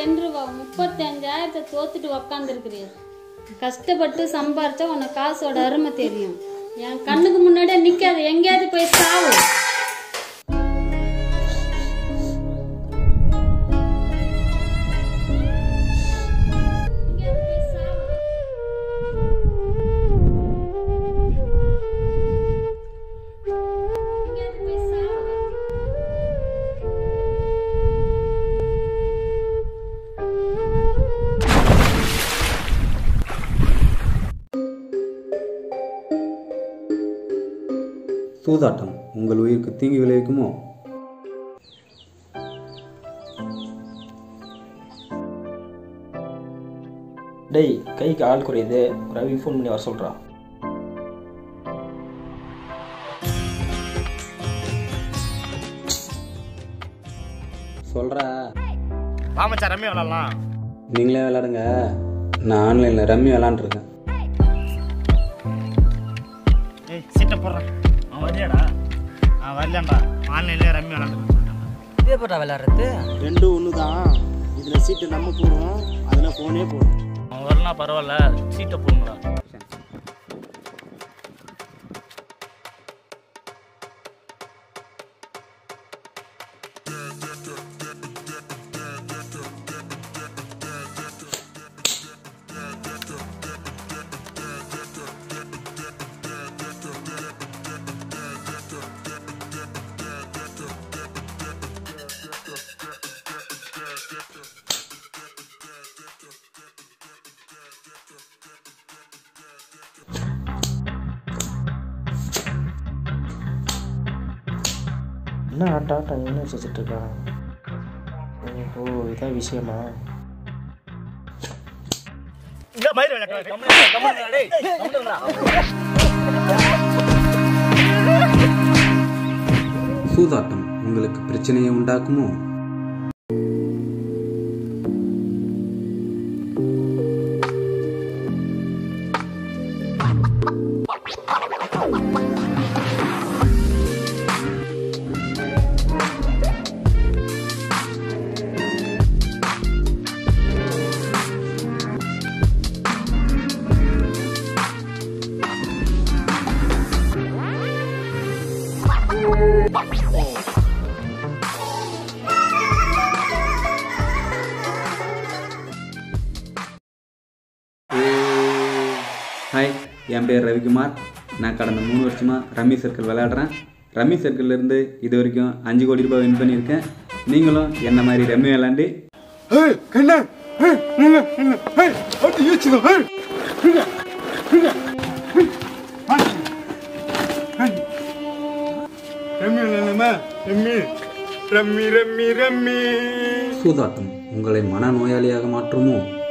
2 ரூபா 35,000 தோத்துட்டு உக்காந்துருக்கிறீர். கஷ்டப்பட்டு சம்பாரிச்சா உனக்கு காசோட அருமை தெரியும். என் கண்ணுக்கு முன்னாடியே நிக்காது, எங்கேயாவது போய் சாவு. சூதாட்டம் உங்கள் உயிருக்கு தீங்கு விளைவிக்குமோ? டேய், கைக்கு ஆள் குறையுது, ரவி ஃபோன் பண்ணி வர சொல்கிறா. சொல்கிறா. வாமச்சா ரம்மி விளாட்லாம். நீங்களே விளாடுங்க, நான் ஆன்லைனில் ரம்மி விளாண்டுருக்கேன். ஏய் சீட்டை போடுறேன். அவன் வரலையாடா? வரலாம்டா. ஆன்லைன்லேயே ரம்மி விளாண்டுருக்கேன். இதே போட்டா விளாட்றது 2 ஒன்று தான். இதில் சீட்டு நம்ம போடுவோம், அதில் ஃபோனே போடும். அவன் வரலாம் பரவாயில்ல, சீட்டை போடுங்கடா. என்ன ஆட்டா என்ன வச்சுட்டு இருக்கா? ஓ, இதான் விஷயமா? சூதாட்டம் உங்களுக்கு பிரச்சனையை உண்டாக்குமோ? ஹாய், என் பேர் ரவிக்குமார். நான் கடந்த 3 வருஷமாக ரம்மி சர்க்கிள் விளையாடுறேன். ரம்மி சர்க்கிள்லேருந்து இது வரைக்கும் 5 கோடி ரூபாய் வின் பண்ணியிருக்கேன். நீங்களும் என்ன மாதிரி ரம்மி விளையாண்டு சூதாட்டம் உங்களை மனநோயாளியாக மாற்றுமோ?